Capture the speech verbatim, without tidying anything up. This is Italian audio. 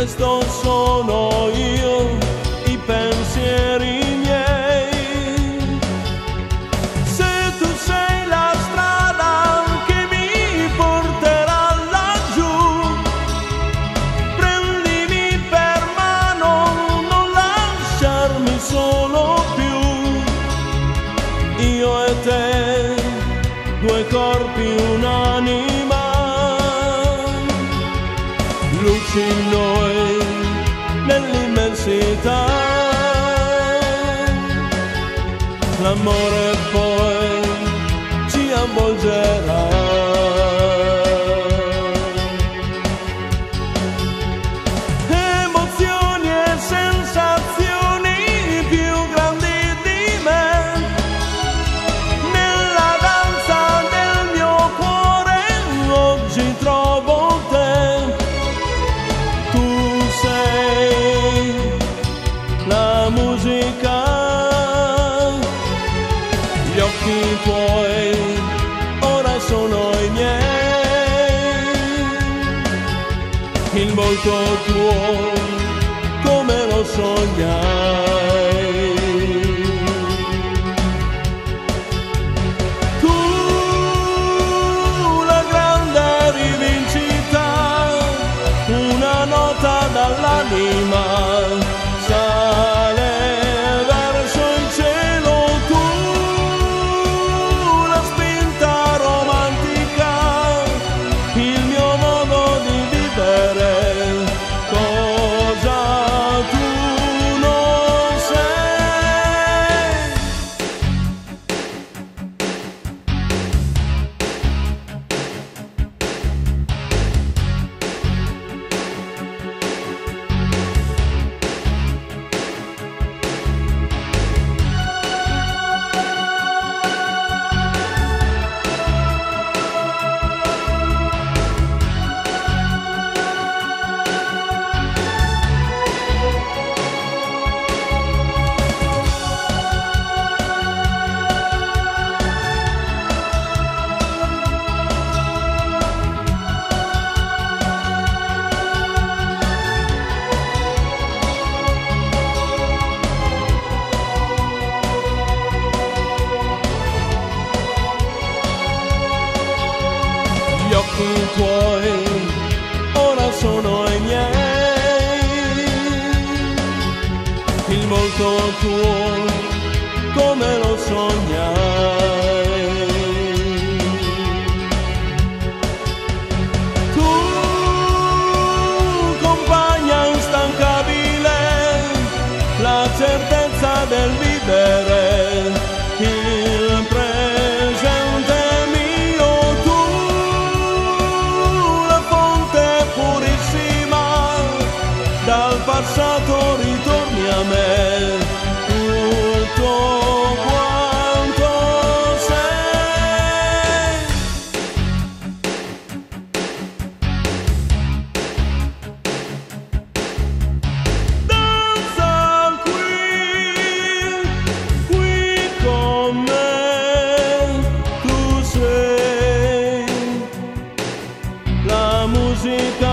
questo sono io, i pensieri miei. Se tu sei la strada che mi porterà laggiù, prendimi per mano, non lasciarmi solo più. Io e te, due corpi, un'anima, luci in noi nell'immensità. L'amore poi ci avvolgerà. Emozioni e sensazioni più grandi di me, nella danza del mio cuore oggi trovo te. Tu sei la musica, gli occhi tuoi ora sono i miei, il volto tuo come lo sognai. Tu la grande rivincita, una nota dall'anima sale verso il cielo. Tu la spinta romantica, il mio modo di vivere, cosa tu non sei. Gli occhi tuoi ora sono i miei, il volto tuo come lo sognai. Tu, compagna instancabile, la certezza del vivere, il presente mio. Tu, la fonte purissima, dal passato ritorni a me, tutto quanto sei. Danza qui, qui con me, tu sei la musica